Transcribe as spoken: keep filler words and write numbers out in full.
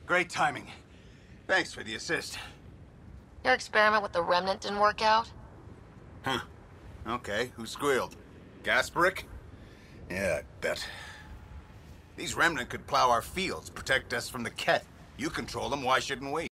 Great timing. Thanks for the assist. Your experiment with the remnant didn't work out? Huh. Okay, who squealed? Gasparic? Yeah, I bet. These remnant could plow our fields, protect us from the Ket. You control them, why shouldn't we?